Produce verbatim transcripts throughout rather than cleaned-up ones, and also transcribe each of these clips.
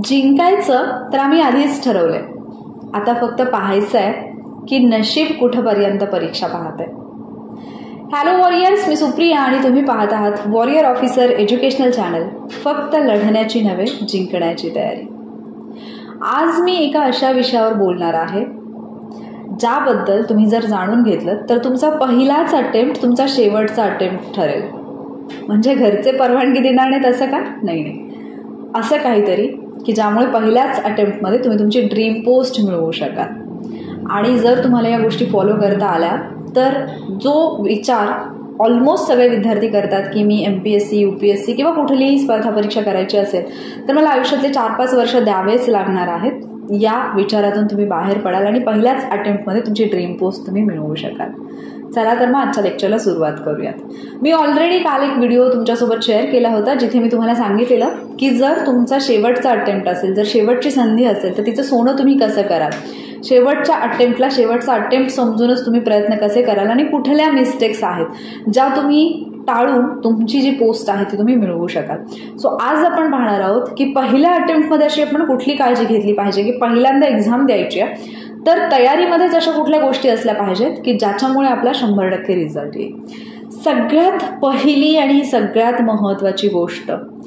जिंकायचं तर आम्ही आधीच ठरवलंय, आता फक्त पाहायचं आहे की नशीब कुठपर्यंत परीक्षा पाहते. हॅलो वॉरियर्स, मी सुप्रिया आणि तुम्ही पाहत आहात वॉरियर ऑफिसर एज्युकेशनल चॅनल. फक्त लढण्याची नव्हे, जिंकण्याची तयारी. आज मी एका अशा विषयावर बोलणार आहे ज्याबद्दल तुम्ही जर जाणून घेतलं तर तुमचा पहिलाच अटेम्प्ट तुमचा शेवटचा अटेम्प्ट ठरेल. म्हणजे घरचे परवानगी देणार नाहीत असं का? नाही नाही, असं काहीतरी की ज्यामुळे पहिल्याच अटेम्प्टमध्ये तुम्ही तुमची ड्रीम पोस्ट मिळवू शकाल. आणि जर तुम्हाला या गोष्टी फॉलो करता आल्या तर जो विचार ऑलमोस्ट सगळे विद्यार्थी करतात की मी M P S C, U P S C किंवा कुठलीही स्पर्धा परीक्षा करायची असेल तर मला आयुष्यातले चार पाच वर्ष द्यावेच लागणार आहेत, या विचारातून तुम्ही बाहेर पडाल आणि पहिल्याच अटेम्प्टमध्ये तुमची ड्रीम पोस्ट तुम्ही मिळवू शकाल. चला तर मग आजच्या लेक्चरला सुरुवात करूयात. मी ऑलरेडी काल एक व्हिडिओ तुमच्यासोबत शेअर केला होता जिथे मी तुम्हाला सांगितलेलं की जर तुमचा शेवटचा अटेम्प्ट असेल, जर शेवटची संधी असेल तर तिचं सोनं तुम्ही कसं कराल. शेवटच्या अटेम्प्टला शेवटचा अटेम्प्ट समजूनच तुम्ही प्रयत्न कसे कराल आणि कुठल्या मिस्टेक्स आहेत ज्या तुम्ही टाळून तुमची जी पोस्ट आहे ती तुम्ही मिळवू शकाल. सो आज आपण पाहणार आहोत की पहिल्या अटेम्प्टमध्ये अशी आपण कुठली काळजी घेतली पाहिजे की पहिल्यांदा एक्झाम द्यायची आहे तर तयारीमध्येच अशा कुठल्या गोष्टी असल्या पाहिजेत की ज्याच्यामुळे आपला शंभर टक्के रिझल्ट येईल. सगळ्यात पहिली आणि सगळ्यात महत्त्वाची गोष्ट,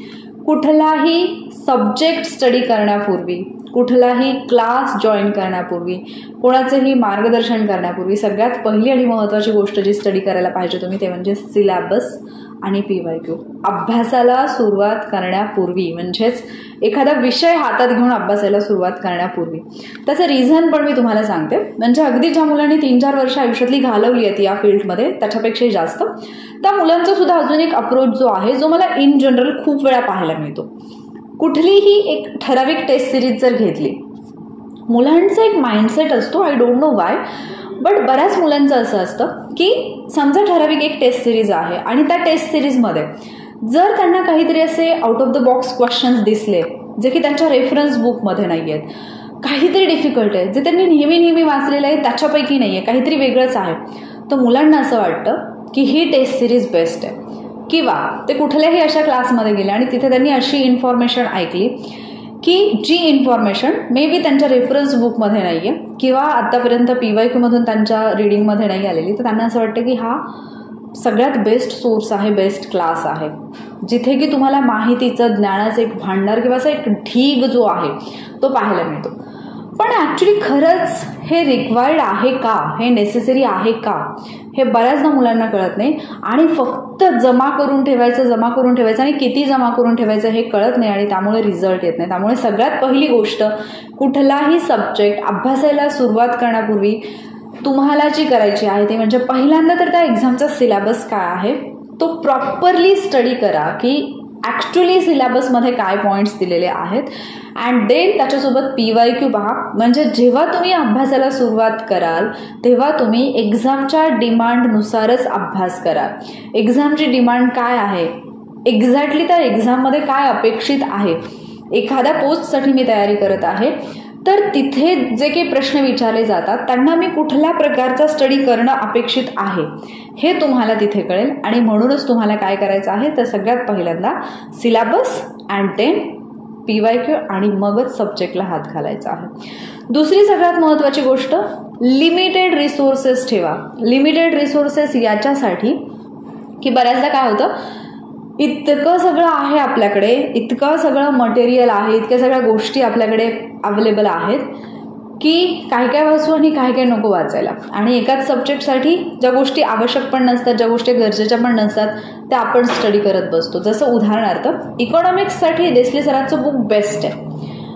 कुठलाही सब्जेक्ट स्टडी करण्यापूर्वी, कुठलाही क्लास जॉईन करण्यापूर्वी, कोणाचंही मार्गदर्शन करण्यापूर्वी सगळ्यात पहिली आणि महत्त्वाची गोष्ट जी स्टडी करायला पाहिजे तुम्ही ते म्हणजे सिलॅबस आणि पी वाय क्यू. अभ्यासाला सुरुवात करण्यापूर्वी, म्हणजेच एखादा विषय हातात घेऊन अभ्यासाला सुरुवात करण्यापूर्वी. त्याचं रिझन पण मी तुम्हाला सांगते. म्हणजे अगदी ज्या मुलांनी तीन चार वर्ष आयुष्यातली घालवली आहेत या फील्डमध्ये त्याच्यापेक्षाही जास्त, त्या मुलांचा सुद्धा अजून एक अप्रोच जो आहे जो मला इन जनरल खूप वेळा पाहायला मिळतो. कुठलीही एक ठराविक टेस्ट सिरीज जर घेतली, मुलांचा एक माइंडसेट असतो, I don't know why, but बऱ्याच मुलांचं असं असतं की समजा ठराविक एक टेस्ट सिरीज आहे आणि त्या टेस्ट सिरीजमध्ये जर त्यांना काहीतरी असे out of the box questions दिसले जे की त्यांच्या रेफरन्स बुकमध्ये नाही आहेत, काहीतरी डिफिकल्ट आहे जे त्यांनी नेहमी नेहमी वाचलेलं आहे त्याच्यापैकी नाही आहे, काहीतरी वेगळंच आहे, तर मुलांना असं वाटतं की ही टेस्ट सिरीज बेस्ट आहे. किंवा ते कुठल्याही अशा क्लासमध्ये गेले आणि तिथे त्यांनी अशी इन्फॉर्मेशन ऐकली की जी इन्फॉर्मेशन मे बी त्यांच्या रेफरन्स बुकमध्ये नाही आहे किंवा आत्तापर्यंत पी वाय क्यूमधून त्यांच्या रीडिंगमध्ये नाही आलेली, तर त्यांना असं वाटतं की हा सगळ्यात बेस्ट सोर्स आहे, बेस्ट क्लास आहे, जिथे की तुम्हाला माहितीचं, ज्ञानाचं एक भांडार किंवा असा एक ढीग जो आहे तो पाहायला मिळतो. पण ॲक्च्युली खरंच हे रिक्वायर्ड आहे का, हे नेसेसरी आहे का, हे बऱ्याचदा मुलांना कळत नाही आणि फक्त जमा करून ठेवायचं जमा करून ठेवायचं आणि किती जमा करून ठेवायचं हे कळत नाही आणि त्यामुळे रिझल्ट येत नाही. त्यामुळे सगळ्यात पहिली गोष्ट, कुठलाही सब्जेक्ट अभ्यासायला सुरुवात करण्यापूर्वी तुम्हाला जी करायची आहे ती म्हणजे पहिल्यांदा तर त्या एक्झामचा सिलॅबस काय आहे तो प्रॉपरली स्टडी करा की ॲक्च्युली सिलॅबसमध्ये काय पॉईंट्स दिलेले आहेत अँड देन त्याच्यासोबत पी वाय क्यू पहा. म्हणजे जेव्हा तुम्ही अभ्यासाला सुरुवात कराल तेव्हा तुम्ही एक्झामच्या डिमांडनुसारच अभ्यास कराल. एक्झामची डिमांड काय आहे, एक्झॅक्टली त्या एक्झाममध्ये काय अपेक्षित आहे. एखाद्या पोस्टसाठी मी तयारी करत आहे तर तिथे जे काही प्रश्न विचारले जातात त्यांना मी कुठल्या प्रकारचा स्टडी करणं अपेक्षित आहे हे तुम्हाला तिथे कळेल. आणि म्हणूनच तुम्हाला काय करायचं आहे तर सगळ्यात पहिल्यांदा syllabus and then P Y Q आणि मगच सब्जेक्टला हात घालायचा आहे. दुसरी सगळ्यात महत्त्वाची गोष्ट, लिमिटेड रिसोर्सेस ठेवा. लिमिटेड रिसोर्सेस याच्यासाठी की बऱ्याचदा काय होतं, इतकं सगळं आहे आपल्याकडे, इतकं सगळं मटेरियल आहे, इतक्या सगळ्या गोष्टी आपल्याकडे अवेलेबल आहेत की काय काय वाचू आणि काय काय नको वाचायला. आणि एकाच सब्जेक्टसाठी ज्या गोष्टी आवश्यक पण नसतात, ज्या गोष्टी गरजेच्या पण नसतात त्या आपण स्टडी करत बसतो. जसं उदाहरणार्थ इकॉनॉमिक्ससाठी देसले सरांचं बुक बेस्ट आहे,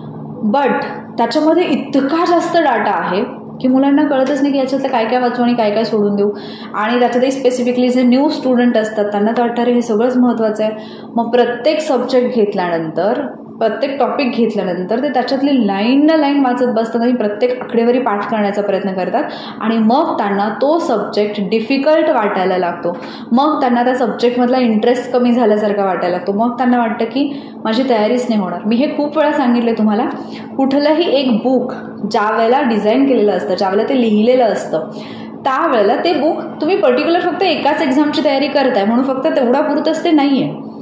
बट त्याच्यामध्ये इतका जास्त डाटा आहे की मुलांना कळतच नाही की याच्यातलं काय काय वाचू आणि काय काय सोडून देऊ. आणि त्याच्यातही स्पेसिफिकली जे न्यू स्टुडंट असतात त्यांना तर वाटतं रे हे सगळंच महत्त्वाचं आहे. मग प्रत्येक सब्जेक्ट घेतल्यानंतर, प्रत्येक टॉपिक घेतल्यानंतर ते त्याच्यातली लाईन ना लाईन वाचत बसतात आणि प्रत्येक आकडेवारी पाठ करण्याचा प्रयत्न करतात आणि मग त्यांना तो सब्जेक्ट डिफिकल्ट वाटायला लागतो. मग त्यांना त्या सब्जेक्टमधला इंटरेस्ट कमी झाल्यासारखा वाटायला लागतो. मग त्यांना वाटतं की माझी तयारीच नाही होणार. मी हे खूप वेळा सांगितले तुम्हाला, कुठलंही एक बुक ज्या वेळेला डिझाईन केलेलं असतं, ज्या वेळेला ते लिहिलेलं असतं त्यावेळेला ते बुक तुम्ही पर्टिक्युलर फक्त एकाच एक्झामची तयारी करताय म्हणून फक्त तेवढा पुरतच ते नाही आहे.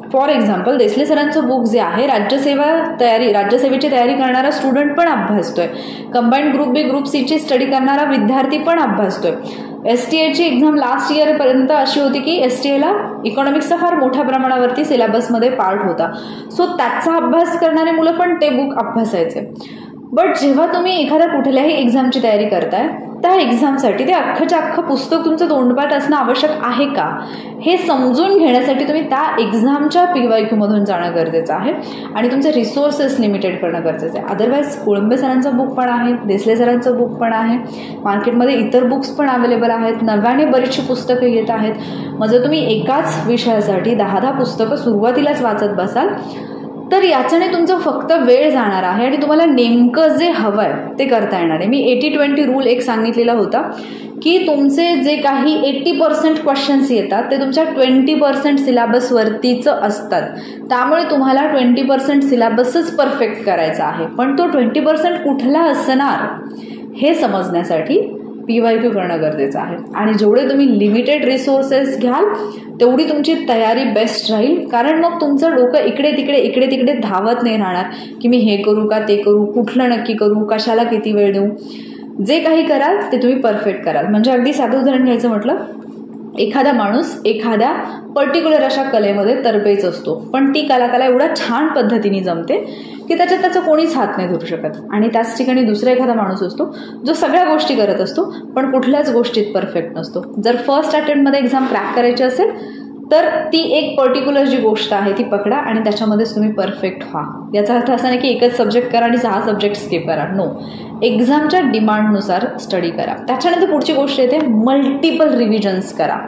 फॉर एक्झाम्पल देसले सरांचं बुक जे आहे राज्यसेवा तयारी राज्यसेवेची तयारी करणारा स्टुडंट पण अभ्यासतोय, कंबाईंड ग्रुप बी ग्रुप सीची स्टडी करणारा विद्यार्थी पण अभ्यासतोय. एस टी एची एक्झाम लास्ट इयरपर्यंत अशी होती की एस टी एला इकॉनॉमिक्सचा फार मोठ्या प्रमाणावरती सिलेबसमध्ये पार्ट होता. सो त्याचा अभ्यास करणारे मुलं पण ते बुक अभ्यासायचे. बट जेव्हा तुम्ही एखाद्या कुठल्याही एक्झामची तयारी करताय त्या एक्झामसाठी ते अख्खच्या अख्खं पुस्तक तुमचं तोंडपाठ असणं आवश्यक आहे का हे समजून घेण्यासाठी तुम्ही त्या एक्झामच्या पी वाय क्यू मधून जाणं गरजेचं आहे आणि तुमचे रिसोर्सेस लिमिटेड करणं गरजेचं आहे. अदरवाईज कोळंबे सरांचं बुक पण आहे, देसले सरांचं बुक पण आहे, मार्केटमध्ये इतर बुक्स पण अवेलेबल आहेत, नव्याने बरीचशी पुस्तकं येत आहेत. मग जर तुम्ही एकाच विषयासाठी दहा दहा पुस्तकं सुरुवातीलाच वाचत बसाल तर याच्याने तुमचं फक्त वेळ जाणार आहे आणि तुम्हाला नेमकं जे हवं आहे ते करता येणार आहे. मी एटी ट्वेंटी रूल एक सांगितलेला होता की तुमचे जे काही एट्टी पर्सेंट क्वेश्चन्स येतात ते तुमच्या ट्वेंटी पर्सेंट सिलेबसवरतीच असतात. त्यामुळे तुम्हाला ट्वेंटी पर्सेंट सिलेबसच परफेक्ट करायचा आहे. पण तो ट्वेंटी पर्सेंट कुठला असणार हे समजण्यासाठी पी वाय क्यू करणं गरजेचं आहे. आणि जेवढे तुम्ही लिमिटेड रिसोर्सेस घ्याल तेवढी तुमची तयारी बेस्ट राहील. कारण मग तुमचं डोकं इकडे तिकडे इकडे तिकडे धावत नाही राहणार की मी हे करू का ते करू, कुठलं नक्की करू, कशाला किती वेळ देऊ. जे काही कराल ते तुम्ही परफेक्ट कराल. म्हणजे अगदी साधं उदाहरण घ्यायचं म्हटलं, एखादा माणूस एखाद्या पर्टिक्युलर अशा कलेमध्ये तरबेज असतो, पण ती कला त्याला एवढ्या छान पद्धतीने जमते की त्याच्यात त्याचा कोणीच हात नाही धरू शकत. आणि त्याच ठिकाणी दुसरा एखादा माणूस असतो जो सगळ्या गोष्टी करत असतो पण कुठल्याच गोष्टीत परफेक्ट नसतो. जर फर्स्ट अटेम्प्टमध्ये एक्झाम क्रॅक करायची असेल तर ती एक पर्टिक्युलर जी गोष्ट आहे ती पकडा आणि त्याच्यामध्येच तुम्ही परफेक्ट व्हा. याचा अर्थ असा नाही की एकच सब्जेक्ट करा आणि सहा सब्जेक्ट स्किप करा. नो, एक्झामच्या डिमांडनुसार स्टडी करा. त्याच्यानंतर पुढची गोष्ट येते मल्टिपल रिव्हिजन्स करा.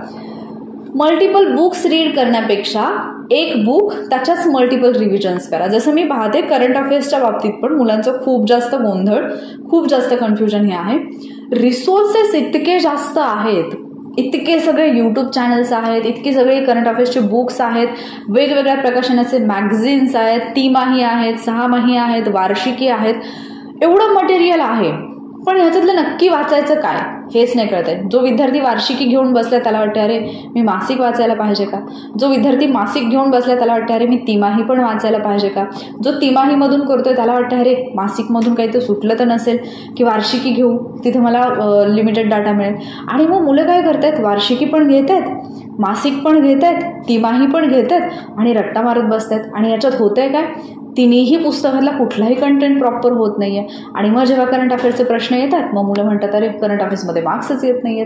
मल्टिपल बुक्स रीड करण्यापेक्षा एक बुक त्याच्याच मल्टिपल रिव्हिजन्स करा. जसं मी पाहते करंट अफेअर्सच्या बाबतीत पण मुलांचं खूप जास्त गोंधळ, खूप जास्त कन्फ्युजन हे आहे. रिसोर्सेस इतके जास्त आहेत, इतके सगळे यूट्यूब चॅनल्स आहेत, इतकी सगळे करंट अफेअर्सचे बुक्स आहेत, वेगवेगळ्या प्रकाशनाचे मॅगझिन्स आहेत, तिमाही आहेत, सहामाही आहेत, वार्षिकी आहेत, एवढं मटेरियल आहे. पण ह्याच्यातलं नक्की वाचायचं काय हेच नाही कळत आहे. जो विद्यार्थी वार्षिकी घेऊन बसला त्याला वाटतं अरे मी मासिक वाचायला पाहिजे का. जो विद्यार्थी मासिक घेऊन बसला त्याला वाटतं अरे मी तिमाही पण वाचायला पाहिजे का. जो तिमाहीमधून करतोय त्याला वाटतं अरे मासिकमधून काही तर सुटलं तर नसेल की वार्षिकी घेऊ, तिथे मला लिमिटेड डाटा मिळेल. आणि मग मुलं काय करतायत, वार्षिकी पण घेत आहेत, मासिक पण घेत आहेत, तिमाही पण घेत आहेत आणि रट्टा मारत बसतात. आणि याच्यात होतंय काय, तिन्ही पुस्तकातला कुठलाही कंटेंट प्रॉपर होत नाहीये. आणि मग जेव्हा करंट अफेअर्सचे प्रश्न येतात मग मुलं म्हणतात अरे करंट अफेअर्समध्ये मार्क्सच येत नाहीयेत.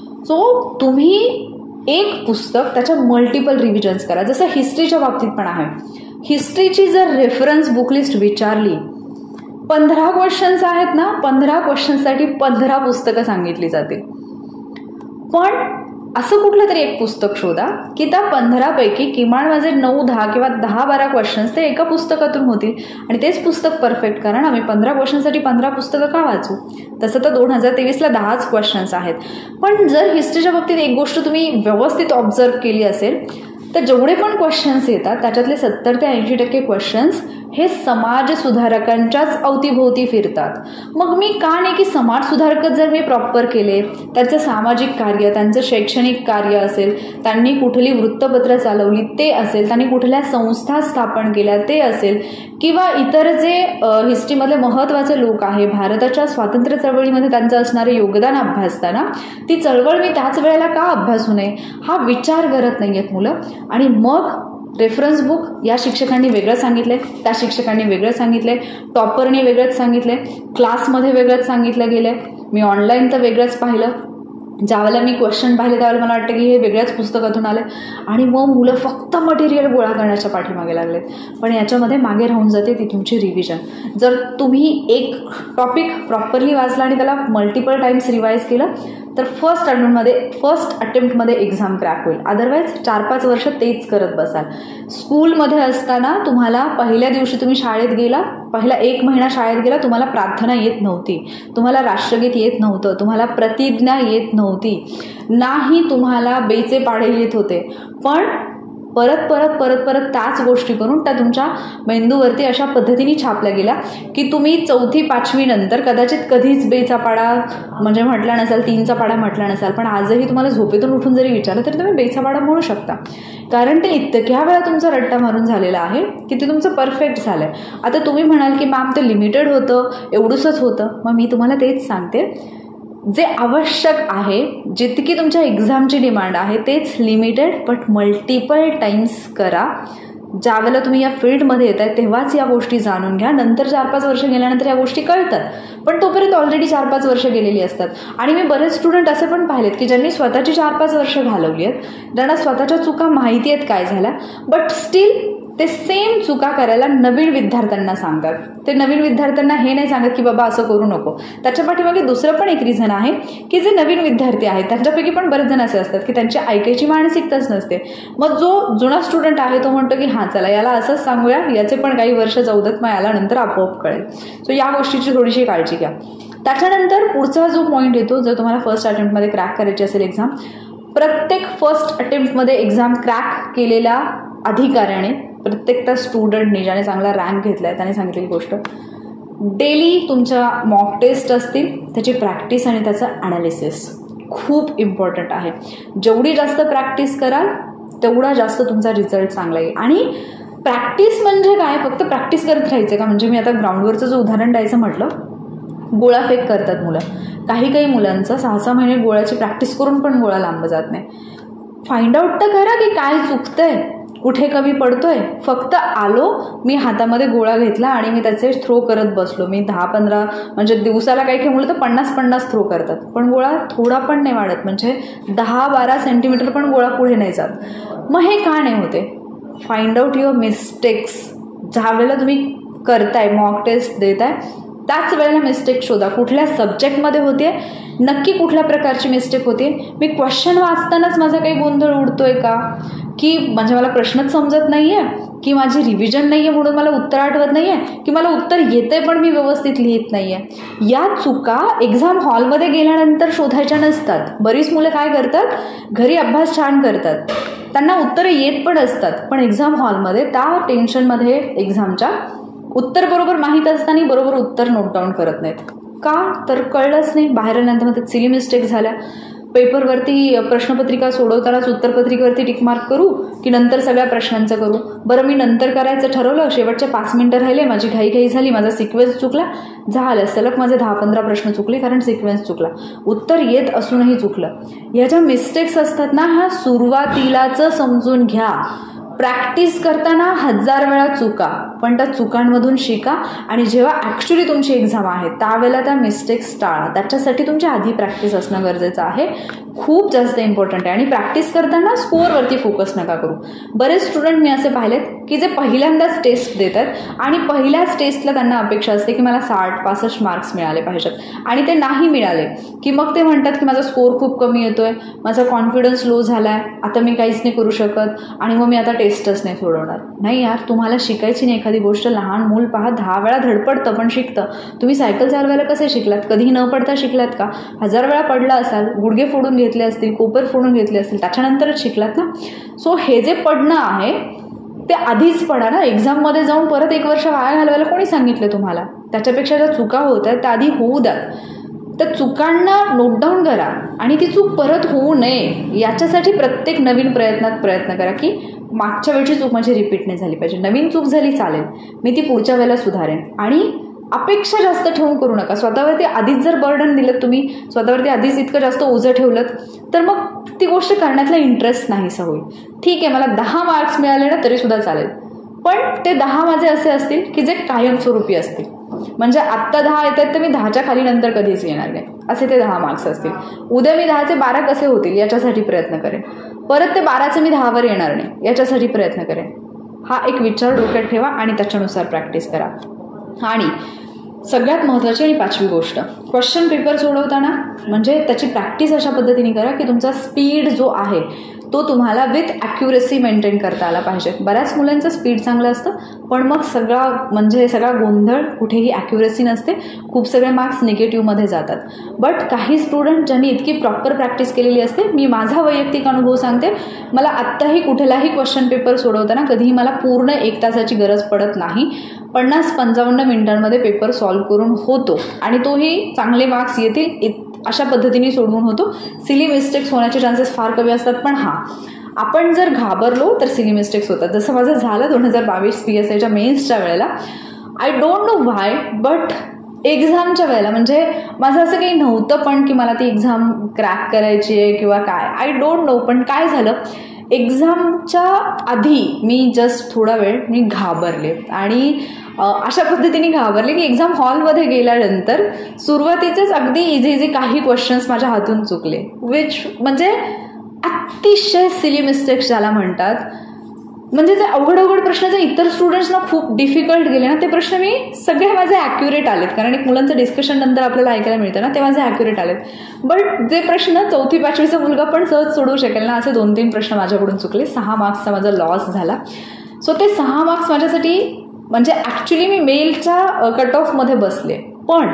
सो तुम्ही एक पुस्तक त्याच्या मल्टिपल रिव्हिजन्स करा. जसं हिस्ट्रीच्या बाबतीत पण आहे. हिस्ट्रीची जर रेफरन्स बुक लिस्ट विचारली, पंधरा क्वेश्चन्स आहेत ना, पंधरा क्वेश्चन्ससाठी पंधरा पुस्तकं सांगितली जातील. पण असं कुठलं तरी एक पुस्तक शोधा की त्या पंधरापैकी किमान माझे नऊ दहा किंवा दहा बारा क्वेश्चन्स ते एका पुस्तकातून होतील आणि तेच पुस्तक परफेक्ट करा ना. मी पंधरा क्वेश्चनसाठी पंधरा पुस्तकं का वाचू. तसं तर दोन हजार तेवीसला दहाच क्वेश्चन्स आहेत. पण जर हिस्ट्रीच्या बाबतीत एक गोष्ट तुम्ही व्यवस्थित ऑब्झर्व केली असेल तर जेवढे पण क्वेश्चन्स येतात त्याच्यातले सत्तर ते ऐंशी टक्के क्वेश्चन्स हे समाज सुधारकांच्याच अवतीभोवती फिरतात. मग मी का नाही की समाज सुधारकच जर मी प्रॉपर केले, त्यांचं सामाजिक कार्य, त्यांचं शैक्षणिक कार्य असेल, त्यांनी कुठली वृत्तपत्र चालवली ते असेल, त्यांनी कुठल्या संस्था स्थापन केल्या ते असेल, किंवा इतर जे हिस्ट्रीमधले महत्त्वाचे लोक आहे, भारताच्या स्वातंत्र्य चळवळीमध्ये त्यांचं असणारे योगदान अभ्यासताना ती चळवळ मी त्याच वेळेला का अभ्यासू नये हा विचार करत नाही आहेत मुलं. आणि मग रेफरन्स बुक या शिक्षकांनी वेगळं सांगितलंय, त्या शिक्षकांनी वेगळं सांगितलंय, टॉपरनी वेगळंच सांगितलंय, क्लासमध्ये वेगळंच सांगितलं गेलंय, मी ऑनलाईन तर वेगळंच पाहिलं, ज्यावेळेला मी क्वेश्चन पाहिले त्यावेळेला मला वाटतं की हे वेगळ्याच पुस्तकातून आले. आणि मग मुलं फक्त मटेरियल गोळा करण्याच्या पाठीमागे लागलेत. पण याच्यामध्ये मागे राहून जाते ती तुमची रिव्हिजन. जर तुम्ही एक टॉपिक प्रॉपरली वाचला आणि त्याला मल्टिपल टाइम्स रिवाईज केलं तर फर्स्ट अटेम्प्टमध्ये फर्स्ट अटेम्प्टमध्ये एक्झाम क्रॅक होईल. अदरवाईज चार पाच वर्ष तेच करत बसाल. स्कूलमध्ये असताना तुम्हाला पहिल्या दिवशी तुम्ही शाळेत गेला, पहिला एक महिना शाळेत गेला, तुम्हाला प्रार्थना येत नव्हती, तुम्हाला राष्ट्रगीत येत नव्हतं, तुम्हाला प्रतिज्ञा येत नव्हती, नाही तुम्हाला बेचे पाढे येत होते. पण परत परत परत परत त्याच गोष्टी करून त्या तुमच्या मेंदूवरती अशा पद्धतीने छापल्या गेल्या की तुम्ही चौथी पाचवी नंतर कदाचित कधीच बेचा पाडा म्हणजे म्हटला नसाल, तीनचा पाडा म्हटला नसाल, पण आजही तुम्हाला झोपेतून उठून जरी विचारलं तरी तुम्ही बेचा पाडा म्हणू शकता. कारण ते इतक्या वेळा तुमचा रट्टा मारून झालेला आहे की ते तुमचं परफेक्ट झालं आहे. आता तुम्ही म्हणाल की मॅम ते लिमिटेड होतं, एवढंच होतं. मग मी तुम्हाला तेच सांगते, जे आवश्यक आहे, जितकी तुमच्या एक्झामची डिमांड आहे तेच लिमिटेड बट मल्टिपल टाइम्स करा. ज्यावेळेला तुम्ही या फील्डमध्ये येत आहे तेव्हाच या गोष्टी जाणून घ्या. नंतर चार पाच वर्ष गेल्यानंतर या गोष्टी कळतात, पण तोपर्यंत ऑलरेडी चार पाच वर्ष गेलेली असतात. आणि मी बरेच स्टुडंट असे पण पाहिलेत की ज्यांनी स्वतःची चार पाच वर्ष घालवली आहेत, ज्यांना स्वतःच्या चुका माहिती आहेत काय झाल्या, बट स्टील ते सेम चुका करायला नवीन विद्यार्थ्यांना सांगतात. ते नवीन विद्यार्थ्यांना हे नाही सांगत की बाबा असं करू नको. त्याच्या पाठीमागे दुसरं पण एक रिझन आहे की जे नवीन विद्यार्थी आहेत त्यांच्यापैकी पण बरेच जण असे असतात की त्यांची ऐकायची मानसिकताच नसते. मग जो जुना स्टुडंट आहे तो म्हणतो की हां चला याला असंच सांगूया, याचे पण काही वर्ष जाऊदेत, मग याला नंतर आपोआप कळेल. सो या गोष्टीची थोडीशी काळजी घ्या. त्याच्यानंतर पुढचा जो पॉईंट येतो, जर तुम्हाला फर्स्ट अटेम्प्टमध्ये क्रॅक करायची असेल एक्झाम, प्रत्येक फर्स्ट अटेम्प्टमध्ये एक्झाम क्रॅक केलेल्या अधिकाऱ्याने, प्रत्येक त्या स्टुडंटने ज्याने चांगला रँक घेतला आहे त्याने सांगितलेली गोष्ट, डेली तुमच्या मॉक टेस्ट असतील, त्याची प्रॅक्टिस आणि त्याचं ॲनालिसिस खूप इम्पॉर्टंट आहे. जेवढी जास्त प्रॅक्टिस कराल तेवढा जास्त तुमचा रिझल्ट चांगला येईल. आणि प्रॅक्टिस म्हणजे काय, फक्त प्रॅक्टिस करत राहायचं का? म्हणजे मी आता ग्राउंडवरचं जो उदाहरण द्यायचं म्हटलं, गोळाफेक करतात मुलं. काही काही मुलांचं सहा सहा महिने गोळ्याची प्रॅक्टिस करून पण गोळा लांब जात नाही. फाइंड आउट तर करा की काय चुकतंय, कुठे कमी पडतोय. फक्त आलो, मी हातामध्ये गोळा घेतला आणि मी त्याचे थ्रो करत बसलो. मी दहा पंधरा म्हणजे दिवसाला काही काही मुलं तर पन्नास पन्नास थ्रो करतात, पण गोळा थोडा पण नाही वाढत, म्हणजे दहा बारा सेंटीमीटर पण गोळा पुढे नाही जात. मग हे का नाही होते? Find out your mistakes. ज्या वेळेला तुम्ही करताय, मॉक टेस्ट देताय, त्याच वेळेला मिस्टेक शोधा. कुठल्या सब्जेक्टमध्ये होते, नक्की कुठल्या प्रकारची मिस्टेक होते. मी क्वेश्चन वाचतानाच माझा काही गोंधळ उडतोय का, की म्हणजे मला प्रश्नच समजत नाही आहे, की माझी रिव्हिजन नाही आहे म्हणून मला उत्तर आठवत नाही आहे, की मला उत्तर येतंय पण मी व्यवस्थित लिहित नाही आहे. या चुका एक्झाम हॉलमध्ये गेल्यानंतर शोधायच्या नसतात. बरीच मुलं काय करतात, घरी अभ्यास छान करतात, त्यांना उत्तरं येत पण असतात, पण एक्झाम हॉलमध्ये त्या टेन्शनमध्ये एक्झामच्या उत्तर बरोबर माहीत असताना बरोबर उत्तर नोट डाऊन करत नाहीत. का तर कळलंच नाही. बाहेर आल्यानंतर मग सिली मिस्टेक झाल्या. पेपरवरती प्रश्नपत्रिका सोडवतानाच उत्तरपत्रिकेवरती टिकमार्क करू की नंतर सगळ्या प्रश्नांचं करू? बरं, मी नंतर करायचं ठरवलं, शेवटचे पाच मिनिटं राहिले, माझी घाई घाई झाली, माझा सिक्वेन्स चुकला, झालं सलग माझे दहा पंधरा प्रश्न चुकले कारण सिक्वेन्स चुकला. उत्तर येत असूनही चुकलं. ह्या ज्या मिस्टेक्स असतात ना, ह्या सुरुवातीलाच समजून घ्या. प्रॅक्टिस करताना हजार वेळा चुका, पण त्या चुकांमधून शिका. आणि जेव्हा ॲक्च्युली तुमची एक्झाम आहे त्यावेळेला त्या मिस्टेक्स टाळा. त्याच्यासाठी तुमची आधी प्रॅक्टिस असणं गरजेचं आहे, खूप जास्त इम्पॉर्टंट आहे. आणि प्रॅक्टिस करताना स्कोअरवरती फोकस नका करू. बरेच स्टुडंट मी असे पाहिलेत की जे पहिल्यांदाच टेस्ट देतात आणि पहिल्याच टेस्टला त्यांना अपेक्षा असते की मला साठ पासष्ट मार्क्स मिळाले पाहिजेत, आणि ते नाही मिळाले की मग ते म्हणतात की माझा स्कोअर खूप कमी येतोय, माझा कॉन्फिडन्स लो झालाय, आता मी काहीच नाही करू शकत आणि मग मी आता टेस्टच नाही सोडवणार. नाही यार, तुम्हाला शिकायची नाही एखादी गोष्ट. लहान मूल पहा, दहा वेळा धडपडतं पण शिकतं. तुम्ही सायकल चालवायला कसे शिकलात? कधी न पडता शिकलात का? हजार वेळा पडला असाल, गुडघे फोडून घेतले असतील, कोपर फोडून घेतले असतील, त्याच्यानंतरच शिकलात ना. सो हे जे पडणं आहे ते आधीच पडा ना. एक्झाममध्ये जाऊन परत एक वर्ष वाया घालवायला कोणी सांगितलं तुम्हाला? त्याच्यापेक्षा ज्या चुका होत आहेत त्या आधी होऊ द्यात. त्या चुकांना नोट डाऊन करा आणि ती चूक परत होऊ नये याच्यासाठी प्रत्येक नवीन प्रयत्नात प्रयत्न करा की मागच्या वेळची चूक माझी रिपीट नाही झाली पाहिजे. नवीन चूक झाली चालेल, मी ती पुढच्या वेळेला सुधारेन. आणि अपेक्षा जास्त ठेवून करू नका. स्वतःवरती आधीच जर बर्डन दिलं तुम्ही, स्वतःवरती आधीच इतकं जास्त ओझं ठेवलं तर मग ती गोष्ट करण्यातला इंटरेस्ट नाहीसा होईल. ठीक आहे, मला दहा मार्क्स मिळाले ना तरी सुद्धा चालेल, पण ते दहा माझे असे असतील की जे कायमस्वरूपी असतील. म्हणजे आत्ता दहा येत आहेत तर मी दहाच्या खाली नंतर कधीच येणार नाही, असे ते दहा मार्क्स असतील. उद्या मी दहाचे बारा कसे होतील याच्यासाठी प्रयत्न करेन. परत ते बाराचे मी दहावर येणार नाही याच्यासाठी प्रयत्न करेन. हा एक विचार डोक्यात ठेवा आणि त्याच्यानुसार प्रॅक्टिस करा. आणि सगळ्यात महत्त्वाची आणि पाचवी गोष्ट, क्वेश्चन पेपर सोडवताना म्हणजे त्याची प्रॅक्टिस अशा पद्धतीने करा की तुमचा स्पीड जो आहे तो तुम्हाला विथ ॲक्युरेसी मेंटेन करता आला पाहिजे. बऱ्याच मुलांचं स्पीड चांगलं असतं, पण मग सगळा म्हणजे सगळा गोंधळ, कुठेही ॲक्युरेसी नसते, खूप सगळे मार्क्स निगेटिव्हमध्ये जातात. बट काही स्टुडंट ज्यांनी इतकी प्रॉपर प्रॅक्टिस केलेली असते, मी माझा वैयक्तिक अनुभव सांगते, मला आत्ताही कुठलाही क्वेश्चन पेपर सोडवताना कधीही मला पूर्ण एक तासाची गरज पडत नाही. पन्नास पंचावन्न मिनिटांमध्ये पेपर सॉल्व्ह करून होतो आणि तोही चांगले मार्क्स येतील अशा पद्धतीने सोडवून होतो. सिली मिस्टेक्स होण्याचे चान्सेस फार कमी असतात, पण हां, आपण जर घाबरलो तर सिली मिस्टेक्स होतात. जसं माझं झालं दोन हजार बावीस पी एस आयच्या मेन्सच्या वेळेला. I don't know why, but एक्झामच्या वेळेला म्हणजे माझं असं काही नव्हतं पण की मला ती एक्झाम क्रॅक करायची आहे किंवा काय, आय डोंट नो. पण काय झालं, एक्झामच्या आधी मी जस्ट थोडा वेळ मी घाबरले आणि अशा पद्धतीने घाबरले की एक्झाम हॉलमध्ये गेल्यानंतर सुरुवातीचेच अगदी इझी इझी काही क्वेश्चन्स माझ्या हातून चुकले, विच म्हणजे अतिशय सिली मिस्टेक्स ज्याला म्हणतात. म्हणजे जे अवघड अवघड प्रश्न जे इतर स्टुडंट्सना खूप डिफिकल्ट गेले ना, ते प्रश्न मी सगळे माझे ॲक्युरेट आलेत. कारण एक मुलांचं डिस्कशन नंतर आपल्याला ऐकायला मिळतं ना, ते माझे ॲक्युरेट आलेत. बट जे प्रश्न चौथी पाचवीचा मुलगा पण सहज सोडवू शकेल ना, असे दोन तीन प्रश्न माझ्याकडून चुकले. सहा मार्क्सचा माझा लॉस झाला. सो ते सहा मार्क्स माझ्यासाठी म्हणजे ॲक्च्युली मी मेलच्या कट ऑफमध्ये बसले, पण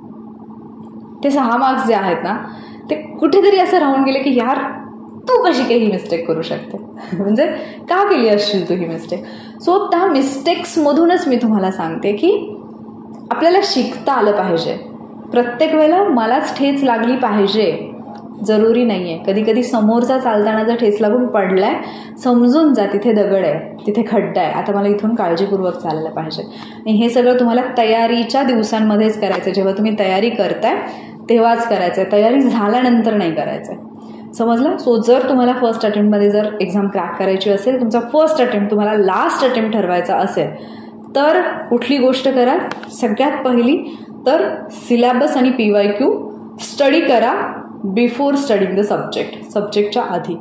ते सहा मार्क्स जे आहेत ना, ते कुठेतरी असं राहून गेले की यार तू कशी काही ही मिस्टेक करू शकते, म्हणजे का केली असशील तू ही मिस्टेक. सो त्या मिस्टेक्समधूनच मी तुम्हाला सांगते की आपल्याला शिकता आलं पाहिजे. प्रत्येक वेळेला मलाच ठेच लागली पाहिजे जरुरी नाही आहे. कधी कधी समोरचा चालताना जर ठेच लागून पडलाय, समजून जा तिथे दगड आहे, तिथे खड्डा आहे, आता मला इथून काळजीपूर्वक चाललं पाहिजे. आणि हे सगळं तुम्हाला तयारीच्या दिवसांमध्येच करायचं. जेव्हा तुम्ही तयारी करताय तेव्हाच करायचं आहे, तयारी झाल्यानंतर नाही करायचं आहे. समजलं. सो जर तुम्हाला फर्स्ट अटेम्प्टमध्ये जर एक्झाम क्रॅक करायची असेल, तुमचा फर्स्ट अटेम्प्ट तुम्हाला लास्ट अटेम्प्ट ठरवायचा असेल, तर कुठली गोष्ट करा, सगळ्यात पहिली तर सिलेबस आणि पी वाय क्यू स्टडी करा बिफोर स्टडिंग द सब्जेक्ट. सब्जेक्टच्या आधी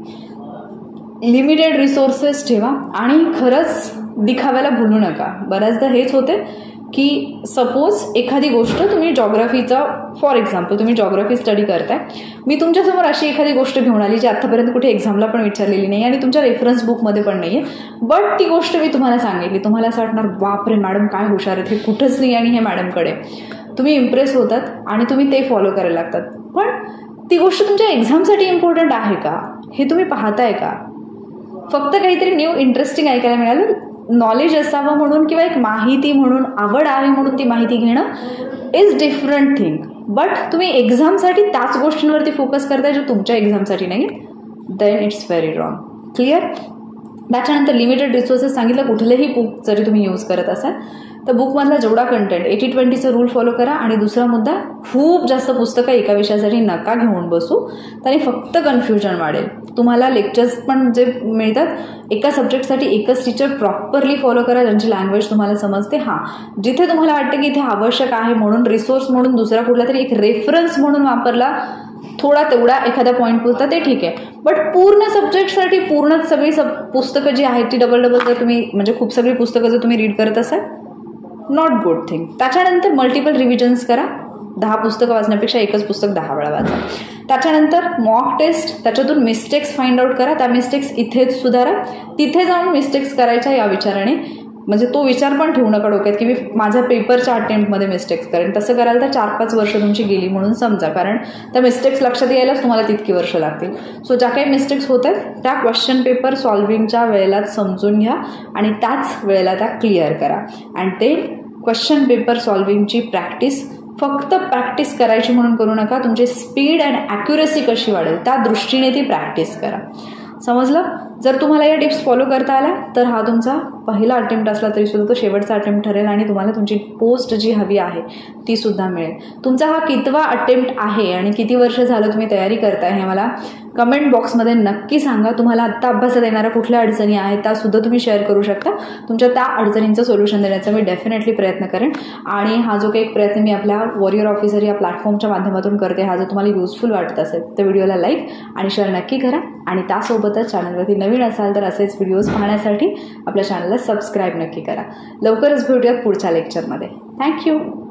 लिमिटेड रिसोर्सेस ठेवा आणि खरंच दिखाव्याला भूलू नका. बऱ्याचदा हेच होते की सपोज एखादी गोष्ट तुम्ही जॉग्राफीचा, फॉर एक्झाम्पल तुम्ही जॉग्राफी स्टडी करताय, मी तुमच्यासमोर अशी एखादी गोष्ट घेऊन आली जी आत्तापर्यंत कुठे एक्झामला पण विचारलेली नाही आणि तुमच्या रेफरन्स बुकमध्ये पण नाही आहे, बट ती गोष्ट मी तुम्हाला सांगितली, तुम्हाला असं वाटणार बापरे मॅडम काय हुशार आहेत, हे कुठंच नाही आणि हे मॅडमकडे. तुम्ही इम्प्रेस होतात आणि तुम्ही ते फॉलो करायला लागतात. पण ती गोष्ट तुमच्या एक्झामसाठी इम्पॉर्टंट आहे का हे तुम्ही पाहताय का? फक्त काहीतरी न्यू इंटरेस्टिंग ऐकायला मिळालं, नॉलेज असावं म्हणून किंवा एक माहिती म्हणून, आवड आहे म्हणून ती माहिती घेणं इज डिफरंट थिंग. बट तुम्ही एक्झामसाठी त्याच गोष्टींवरती फोकस करताय जो तुमच्या एक्झामसाठी नाही, then it's very wrong. Clear. त्याच्यानंतर लिमिटेड रिसोर्सेस सांगितलं. कुठलेही बुक जरी तुम्ही यूज करत असाल तर बुकमधला जेवढा कंटेंट, एटी ट्वेंटीचा रूल फॉलो करा. आणि दुसरा मुद्दा, खूप जास्त पुस्तकं एका विषयासाठी नका घेऊन बसू, त्याने फक्त कन्फ्युजन वाढेल. तुम्हाला लेक्चर्स पण जे मिळतात एका सब्जेक्टसाठी एकच टीचर प्रॉपरली फॉलो करा, ज्यांची लँग्वेज तुम्हाला समजते. हां, जिथे तुम्हाला वाटतं की इथे आवश्यक आहे म्हणून रिसोर्स म्हणून दुसरा कुठला तरी एक रेफरन्स म्हणून वापरला थोडा तेवढा एखाद्या पॉईंट पुरता, ते ठीक आहे. बट पूर्ण सब्जेक्टसाठी पूर्णच सगळी सब पुस्तकं जी आहेत ती डबल डबल जर तुम्ही म्हणजे खूप सगळी पुस्तकं जर तुम्ही रीड करत असाल, नॉट गुड थिंग. त्याच्यानंतर मल्टिपल रिव्हिजन्स करा. दहा पुस्तकं वाचण्यापेक्षा एकच पुस्तक दहा वेळा वाचा. त्याच्यानंतर मॉक टेस्ट, त्याच्यातून मिस्टेक्स फाइंड आउट करा. त्या मिस्टेक्स इथेच सुधारा. तिथे जाऊन मिस्टेक्स करायच्या या विचाराने, म्हणजे तो विचार पण ठेवू नका डोक्यात की मी माझ्या पेपरच्या अटेम्प्टमध्ये मिस्टेक्स करेन. तसं कराल तर चार पाच वर्ष तुमची गेली म्हणून समजा, कारण त्या मिस्टेक्स लक्षात यायलाच तुम्हाला तितकी वर्ष लागतील. सो ज्या काही मिस्टेक्स होत आहेत त्या क्वेश्चन पेपर सॉल्विंगच्या वेळेलाच समजून घ्या आणि त्याच वेळेला त्या क्लिअर करा. अँड ते क्वेश्चन पेपर सॉल्विंगची प्रॅक्टिस फक्त प्रॅक्टिस करायची म्हणून करू नका, तुमची स्पीड अँड ॲक्युरेसी कशी वाढेल त्या दृष्टीने ती प्रॅक्टिस करा. समजलं. जर तुम्हाला या टिप्स फॉलो करता आल्या तर हा तुमचा पहिला अटेम्प्ट असला तरी सुद्धा तो शेवटचा अटेम्प्ट ठरेल आणि तुम्हाला तुमची पोस्ट जी हवी आहे ती सुद्धा मिळेल. तुमचा हा कितवा अटेम्प्ट आहे आणि किती वर्ष झालं तुम्ही तयारी करताय हे मला कमेंट बॉक्समध्ये नक्की सांगा. तुम्हाला आत्ता अभ्यासात येणाऱ्या कुठल्या अडचणी आहेत त्यासुद्धा तुम्ही शेअर करू शकता. तुमच्या त्या अडचणींचं सोल्युशन देण्याचा मी डेफिनेटली प्रयत्न करेन. आणि हा जो काही एक प्रयत्न मी आपल्या वॉरियर ऑफिसर या प्लॅटफॉर्मच्या माध्यमातून करते, हा जर तुम्हाला युजफुल वाटत असेल तर व्हिडिओला लाईक आणि शेअर नक्की करा. आणि त्यासोबतच चॅनलवरती नवीन असाल तर असेच व्हिडिओज पाहण्यासाठी आपल्या चॅनलला सबस्क्राईब नक्की करा. लवकरच भेटूयात पुढच्या लेक्चरमध्ये. थँक्यू.